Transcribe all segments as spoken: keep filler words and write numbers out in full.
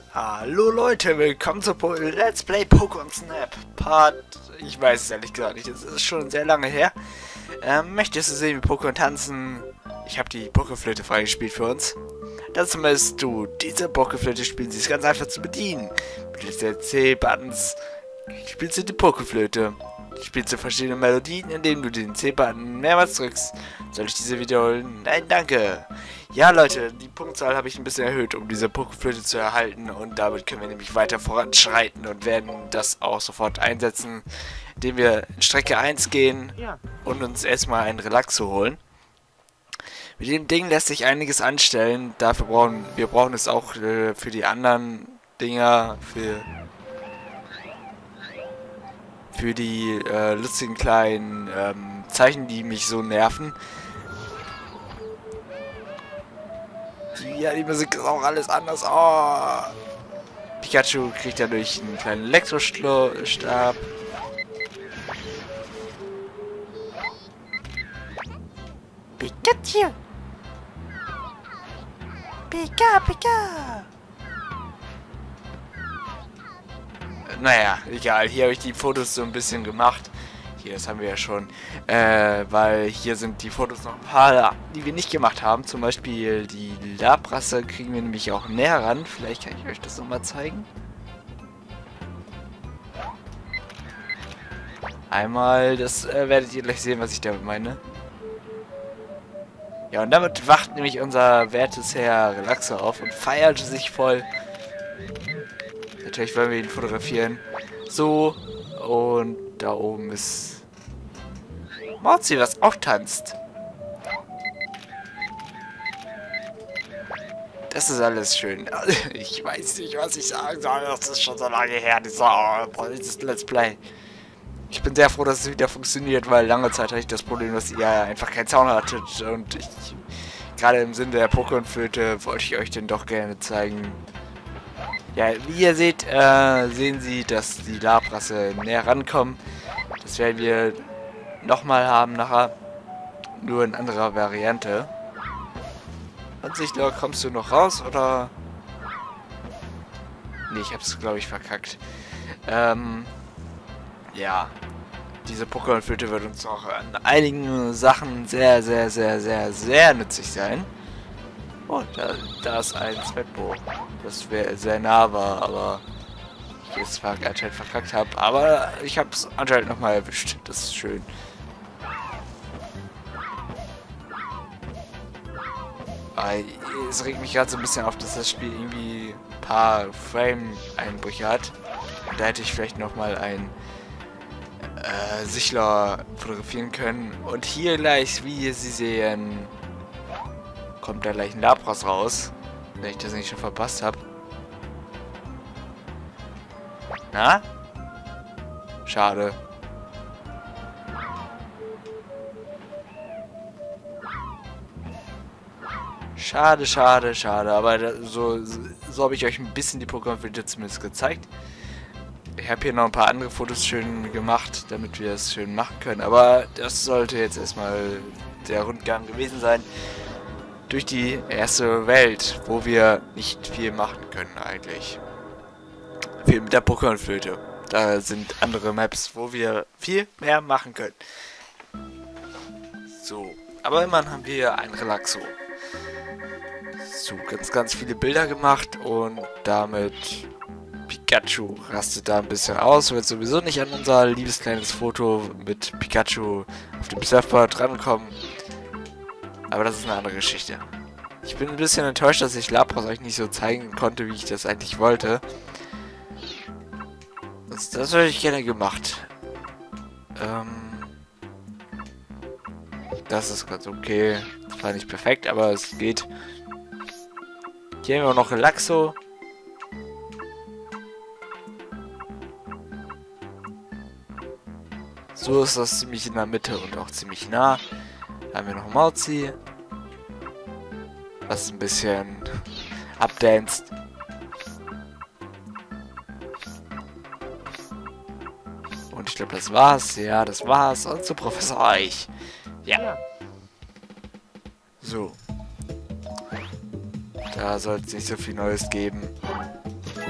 Hallo Leute, willkommen zu po Let's Play Pokémon Snap Part, ich weiß es ehrlich gesagt nicht, das ist schon sehr lange her. Ähm, möchtest du sehen, wie Pokémon tanzen? Ich habe die Pokéflöte freigespielt für uns. Dazu müsst du diese Pokéflöte spielen, sie ist ganz einfach zu bedienen. Mit den C-Buttons spielst du die Pokéflöte. Spielst du verschiedene Melodien, indem du den C-Button mehrmals drückst. Soll ich diese wiederholen? Nein, danke. Ja, Leute, die Punktzahl habe ich ein bisschen erhöht, um diese Pokéflöte zu erhalten. Und damit können wir nämlich weiter voranschreiten und werden das auch sofort einsetzen, indem wir in Strecke eins gehen und uns erstmal einen Relaxo holen. Mit dem Ding lässt sich einiges anstellen. Dafür brauchen wir brauchen es auch äh, für die anderen Dinger, für für die äh, lustigen kleinen ähm, Zeichen, die mich so nerven. Die, ja, die Musik ist auch alles anders. Oh. Pikachu kriegt dadurch einen kleinen Elektrostab. Pikachu! Pika, Pika! Naja, egal. Hier habe ich die Fotos so ein bisschen gemacht. Hier, das haben wir ja schon. Äh, weil hier sind die Fotos noch ein paar, die wir nicht gemacht haben. Zum Beispiel die Labrasse kriegen wir nämlich auch näher ran. Vielleicht kann ich euch das nochmal zeigen. Einmal, das äh, werdet ihr gleich sehen, was ich damit meine. Ja, und damit wacht nämlich unser wertes Herr Relaxo auf und feiert sich voll. Natürlich wollen wir ihn fotografieren. So. Und da oben ist Morzi, was auch tanzt. Das ist alles schön. Ich weiß nicht, was ich sagen soll. Das ist schon so lange her, dieser, dieses Let's Play. Ich bin sehr froh, dass es wieder funktioniert, weil lange Zeit hatte ich das Problem, dass ihr einfach keinen Sound hattet. Und ich, gerade im Sinne der Pokémon-Flöte, wollte ich euch den doch gerne zeigen. Ja, wie ihr seht, äh, sehen Sie, dass die Labrasse näher rankommen. Das werden wir nochmal haben nachher. Nur in anderer Variante. Und Sichtler, kommst du noch raus, oder? Nee, ich hab's, glaube ich, verkackt. Ähm, ja. Diese Pokémon-Flöte wird uns auch an einigen Sachen sehr, sehr, sehr, sehr, sehr nützlich sein. Oh, da, da ist ein Smetbo. Das wäre sehr nah war, aber ich es anscheinend verkackt habe. Aber ich habe es anscheinend nochmal erwischt. Das ist schön. Aber es regt mich gerade so ein bisschen auf, dass das Spiel irgendwie ein paar Frame-Einbrüche hat. Und da hätte ich vielleicht nochmal ein äh, Sichler fotografieren können. Und hier gleich, wie Sie sehen, kommt da gleich ein Lapras raus, wenn ich das nicht schon verpasst habe. Na? Schade. Schade, schade, schade. Aber da, so, so habe ich euch ein bisschen die Pokémon-Flöte zumindest gezeigt. Ich habe hier noch ein paar andere Fotos schön gemacht, damit wir es schön machen können. Aber das sollte jetzt erstmal der Rundgang gewesen sein. Durch die erste Welt, wo wir nicht viel machen können eigentlich. Viel mit der Pokémon-Flöte. Da sind andere Maps, wo wir viel mehr machen können. So, aber immerhin haben wir ein Relaxo. So, ganz, ganz viele Bilder gemacht und damit Pikachu rastet da ein bisschen aus. Wird sowieso nicht an unser liebes kleines Foto mit Pikachu auf dem Surfboard rankommen. Aber das ist eine andere Geschichte. Ich bin ein bisschen enttäuscht, dass ich Lapras euch nicht so zeigen konnte, wie ich das eigentlich wollte. Das, das hätte ich gerne gemacht. Ähm, das ist ganz okay. Das war nicht perfekt, aber es geht. Hier haben wir auch noch Relaxo. So ist das ziemlich in der Mitte und auch ziemlich nah. Da haben wir noch Morzi. Was ein bisschen abdanced. Und ich glaube, das war's. Ja, das war's. Und zu Professor Eich. Ja. So. Da soll es nicht so viel Neues geben.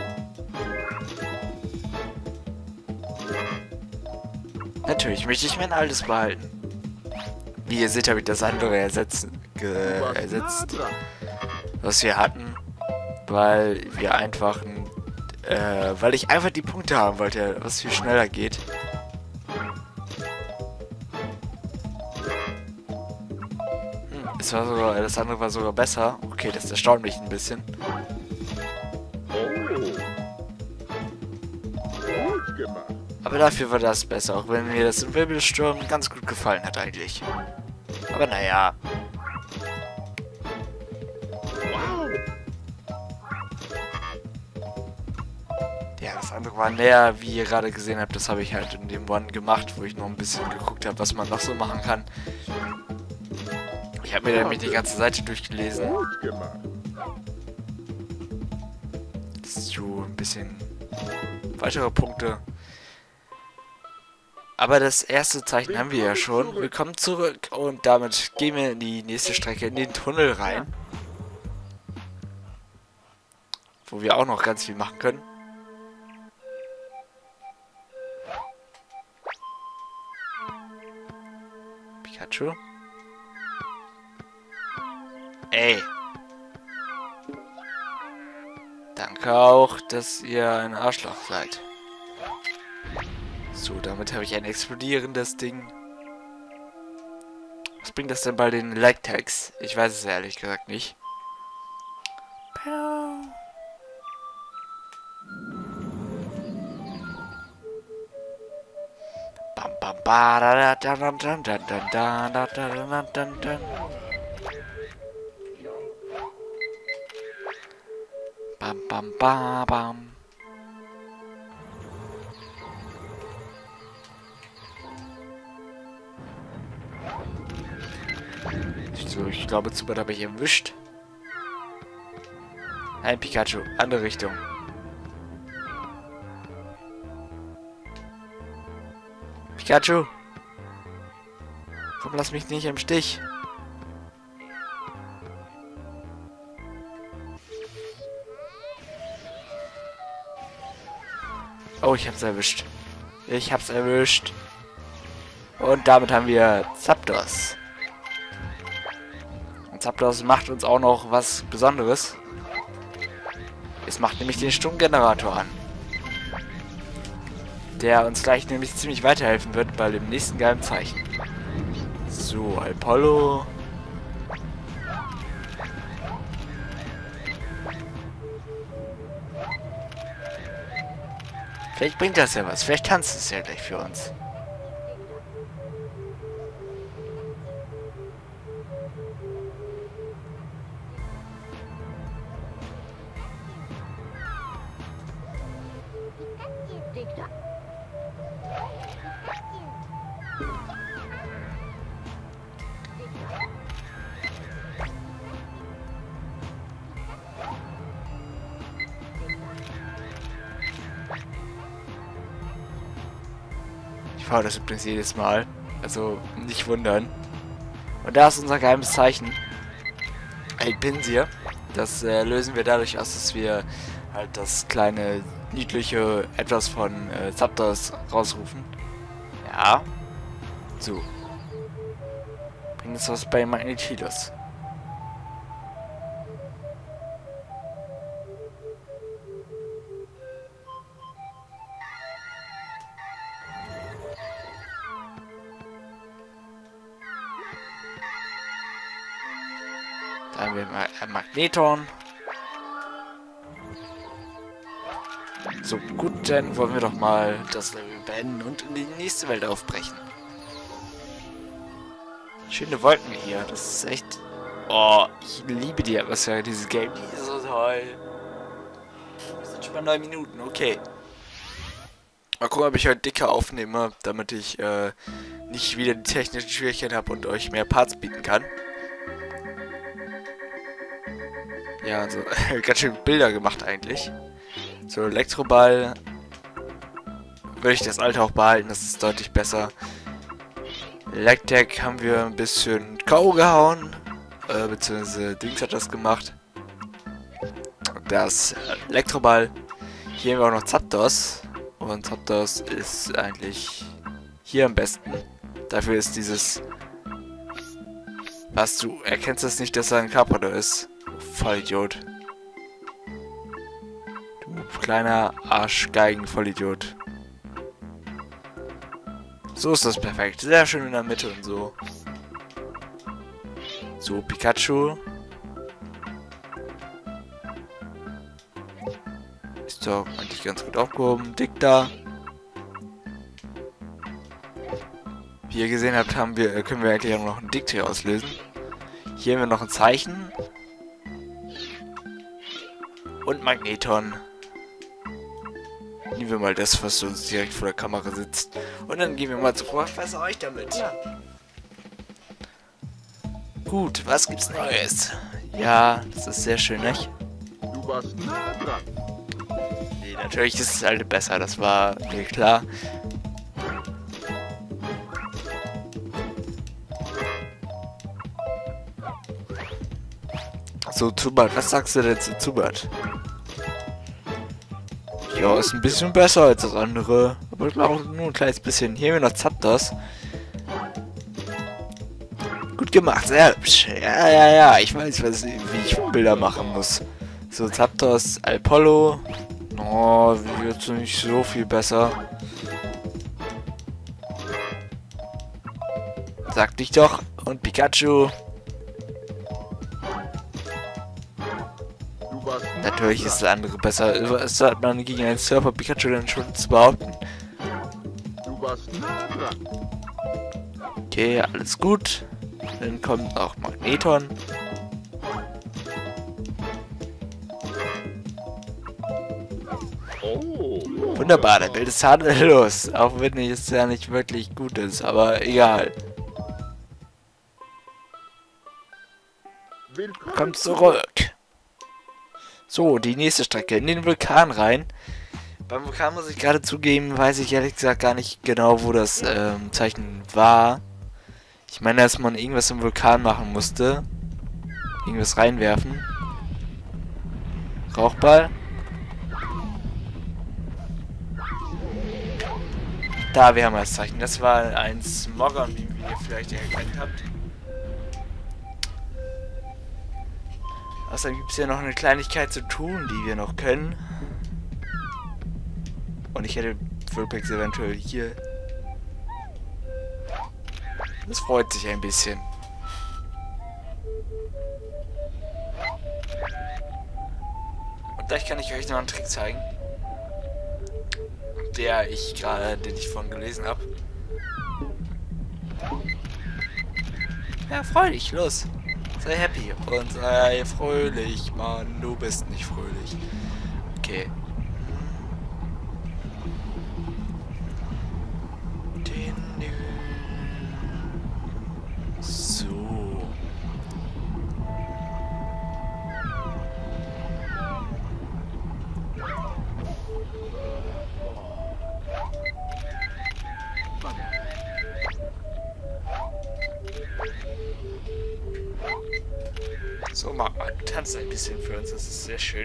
Natürlich möchte ich mein altes behalten. Wie ihr seht, habe ich das andere ersetzt, ersetzt, was wir hatten, weil wir einfach, äh, weil ich einfach die Punkte haben wollte, was viel schneller geht. Hm, es war sogar, das andere war sogar besser. Okay, das erstaunt mich ein bisschen. Aber dafür war das besser, auch wenn mir das im Wirbelsturm ganz gut gefallen hat eigentlich. Aber naja. Ja, das andere war näher, wie ihr gerade gesehen habt. Das habe ich halt in dem One gemacht, wo ich noch ein bisschen geguckt habe, was man noch so machen kann. Ich habe mir nämlich die ganze Seite durchgelesen. So, ein bisschen weitere Punkte. Aber das erste Zeichen haben wir ja schon. Wir kommen zurück und damit gehen wir in die nächste Strecke, in den Tunnel rein. Wo wir auch noch ganz viel machen können. Pikachu. Ey. Danke auch, dass ihr ein Arschloch seid. So, damit habe ich ein explodierendes Ding. Was bringt das denn bei den Lag-Tags? Ich weiß es ehrlich gesagt nicht. Bam bam ba da da da da da da da da da da. Bam bam ba bam. So, ich glaube, Zubat habe ich erwischt. Ein Pikachu, andere Richtung. Pikachu! Komm, lass mich nicht im Stich. Oh, ich hab's erwischt. Ich hab's erwischt. Und damit haben wir Zapdos. Zapdos macht uns auch noch was Besonderes. Es macht nämlich den Sturmgenerator an. Der uns gleich nämlich ziemlich weiterhelfen wird bei dem nächsten geilen Zeichen. So, Apollo. Vielleicht bringt das ja was. Vielleicht tanzt es ja gleich für uns. Ich fahre das übrigens jedes Mal. Also nicht wundern. Und da ist unser geheimes Zeichen. Ein Pinsir. Das äh, lösen wir dadurch aus, dass wir halt das kleine, niedliche etwas von äh, Zapdos rausrufen. Ja. So. Bringt uns was bei Magnetilos. Da haben wir mal ein Magneton. So, gut, dann wollen wir doch mal das Level beenden und in die nächste Welt aufbrechen. Schöne Wolken hier, das ist echt... Oh, ich liebe die Atmosphäre, dieses Game, die ist so toll. Das sind schon mal neun Minuten, okay. Mal gucken, ob ich heute dicker aufnehme, damit ich äh, nicht wieder die technischen Schwierigkeiten habe und euch mehr Parts bieten kann. Ja, also ganz schön Bilder gemacht eigentlich. So, Elektroball. Würde ich das alte auch behalten, das ist deutlich besser. Lag-Tag haben wir ein bisschen K O gehauen. Äh, beziehungsweise Dings hat das gemacht. Das Elektroball. Hier haben wir auch noch Zapdos. Und Zapdos ist eigentlich Hier am besten. Dafür ist dieses... Was, du erkennst das nicht, dass er ein Carpador ist? Vollidiot. Du kleiner Arschgeigen-Vollidiot. So ist das perfekt. Sehr schön in der Mitte und so. So, Pikachu. Ist doch eigentlich ganz gut aufgehoben. Dick da. Wie ihr gesehen habt, haben wir, können wir eigentlich auch noch einen Dick auslösen. Hier haben wir noch ein Zeichen. Und Magneton. Nehmen wir mal das, was uns direkt vor der Kamera sitzt. Und dann gehen wir mal zu Professor euch damit. Ja. Gut, was gibt's Neues? Ja, das ist sehr schön, nicht? Du warst nah dran. Nee, natürlich ist es halt besser, das war mir klar. So, Zubat, was sagst du denn zu Zubat? Ja, ist ein bisschen besser als das andere. Aber ich glaube nur ein kleines bisschen. Hier haben wir noch Zapdos. Gut gemacht, sehr hübsch. Ja, ja, ja. Ich weiß, was, wie ich Bilder machen muss. So, Zapdos, Alpollo. Oh, jetzt nicht so viel besser. Sag dich doch. Und Pikachu. Natürlich ist das andere besser. Was hat man gegen einen Surfer Pikachu denn schon zu behaupten? Du warst nah dran. Okay, alles gut. Dann kommt auch Magneton. Oh. Wunderbar, der Bild ist tadellos. Auch wenn es ja nicht wirklich gut ist, aber egal. Willkommen. Kommt zurück. So, die nächste Strecke. In den Vulkan rein. Beim Vulkan muss ich gerade zugeben, weiß ich ehrlich gesagt gar nicht genau, wo das ähm, Zeichen war. Ich meine, dass man irgendwas im Vulkan machen musste. Irgendwas reinwerfen. Rauchball. Da, wir haben das Zeichen. Das war ein Smogon, wie ihr vielleicht erkannt habt. Außerdem gibt es ja noch eine Kleinigkeit zu tun, die wir noch können. Und ich hätte Vulpix eventuell hier. Das freut sich ein bisschen. Und gleich kann ich euch noch einen Trick zeigen. Der ich gerade, den ich vorhin gelesen habe. Ja, freu dich, los. Sei happy und sei fröhlich, Mann. Du bist nicht fröhlich. Okay. So. So, mal tanzt ein bisschen für uns, das ist sehr schön.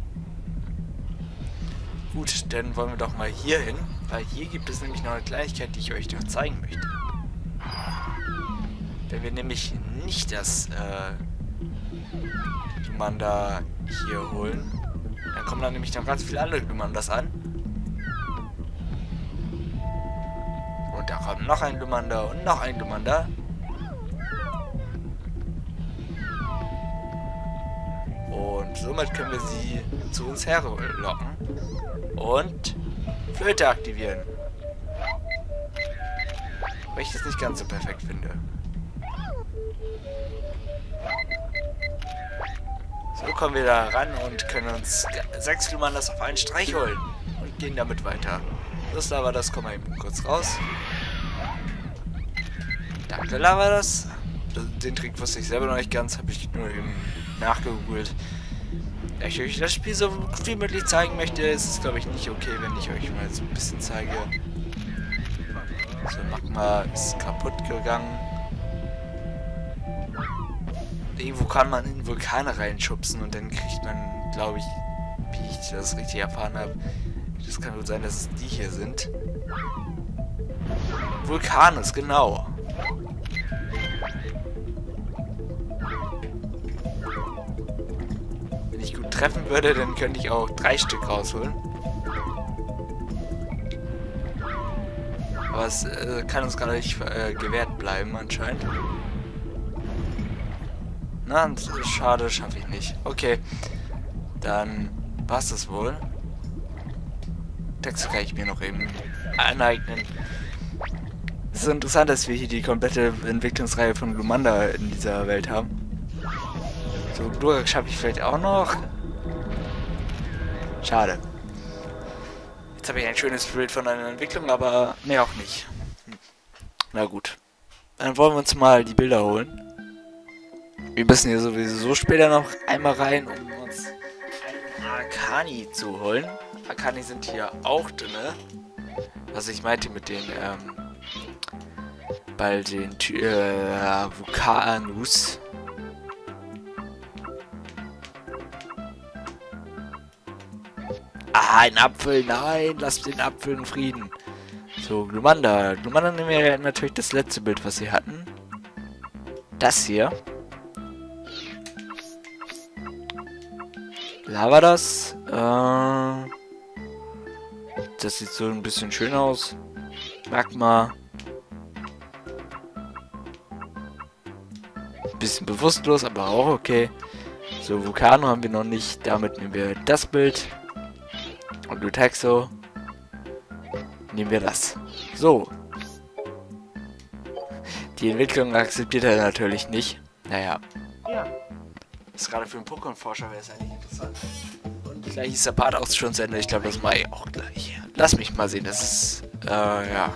Gut, dann wollen wir doch mal hier hin, weil hier gibt es nämlich noch eine Kleinigkeit, die ich euch noch zeigen möchte. Wenn wir nämlich nicht das äh, Glumanda hier holen, dann kommen dann nämlich noch ganz viele andere Glumandas an. Und da kommt noch ein Glumanda und noch ein Glumanda. Und somit können wir sie zu uns herlocken und Flöte aktivieren. Weil ich das nicht ganz so perfekt finde. So kommen wir da ran und können uns sechs Glumandas auf einen Streich holen und gehen damit weiter. Das Lavadas, komm mal eben kurz raus. Danke, Lavadas. Den Trick wusste ich selber noch nicht ganz, habe ich nur eben nachgegoogelt. Da ich euch das Spiel so gut wie möglich zeigen möchte, ist es glaube ich nicht okay, wenn ich euch mal so ein bisschen zeige. So, Magma ist kaputt gegangen. Irgendwo kann man in Vulkane reinschubsen und dann kriegt man, glaube ich, wie ich das richtig erfahren habe, das kann gut sein, dass es die hier sind. Vulcanus, genau. Wenn ich gut treffen würde, dann könnte ich auch drei Stück rausholen. Aber es äh, kann uns gerade nicht äh, gewährt bleiben, anscheinend. Na, schade, schaffe ich nicht. Okay, dann war's das wohl. Texte kann ich mir noch eben aneignen. Es ist interessant, dass wir hier die komplette Entwicklungsreihe von Glumanda in dieser Welt haben. So, Glurak schaffe ich vielleicht auch noch. Schade. Jetzt habe ich ein schönes Bild von einer Entwicklung, aber mehr auch nicht. Hm. Na gut. Dann wollen wir uns mal die Bilder holen. Wir müssen hier sowieso später noch einmal rein, um uns einen Arcani zu holen. Arcani sind hier auch drin. Was ich meinte mit den, ähm, bei den äh, Vulcanus. Ah, ein Apfel, nein, lass den Apfel in Frieden. So, Glumanda. Glumanda nehmen wir natürlich das letzte Bild, was sie hatten. Das hier. Lavadas. Äh, das sieht so ein bisschen schön aus. Magma. Bisschen bewusstlos, aber auch okay. So, Vulcano haben wir noch nicht. Damit nehmen wir das Bild. Und Lutexo. Nehmen wir das. So. Die Entwicklung akzeptiert er natürlich nicht. Naja. Ja. Das ist gerade für einen Pokémon-Forscher wäre es eigentlich interessant. Und gleich ist der Part auch schon zu Ende. Ich glaube, das mache ich auch gleich. Lass mich mal sehen. Das ist, äh, ja.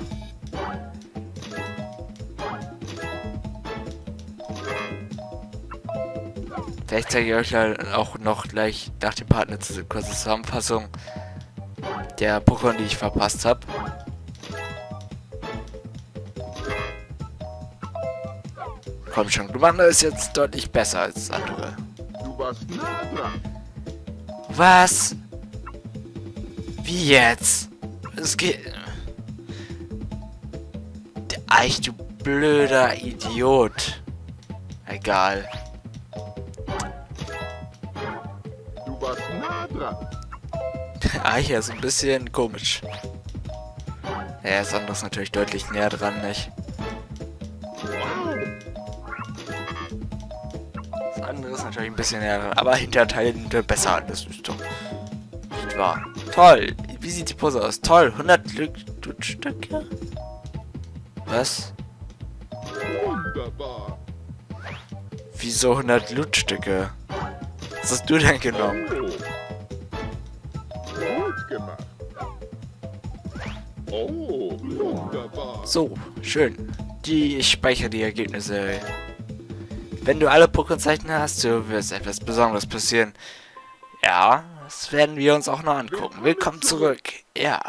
Vielleicht zeige ich euch halt auch noch gleich nach dem Part eine kurze Zusammenfassung der Pokémon, die ich verpasst habe. Komm schon, Glumanda ist jetzt deutlich besser als andere. Du warst nah dran. Was? Wie jetzt? Es geht... Eich, du blöder Idiot. Egal. Du warst nah dran. Eich ist ein bisschen komisch. Ja, das andere ist natürlich deutlich näher dran, nicht? Das andere ist natürlich ein bisschen näher dran, aber Hinterteil besser. Das ist doch nicht wahr. Toll. Wie sieht die Pose aus? Toll. hundert Glückstücke? Was? Wunderbar. Wieso hundert Lootstücke? Was hast du denn genommen? Oh. Gut gemacht. Oh, wunderbar. So, schön. Die, ich speichere die Ergebnisse. Wenn du alle Pokémon-Zeichen hast, so wird etwas Besonderes passieren. Ja, das werden wir uns auch noch angucken. Willkommen zurück. Ja.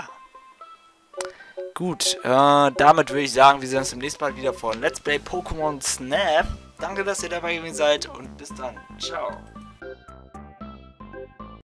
Gut, äh, damit würde ich sagen, wir sehen uns im nächsten Mal wieder von Let's Play Pokémon Snap. Danke, dass ihr dabei gewesen seid und bis dann. Ciao.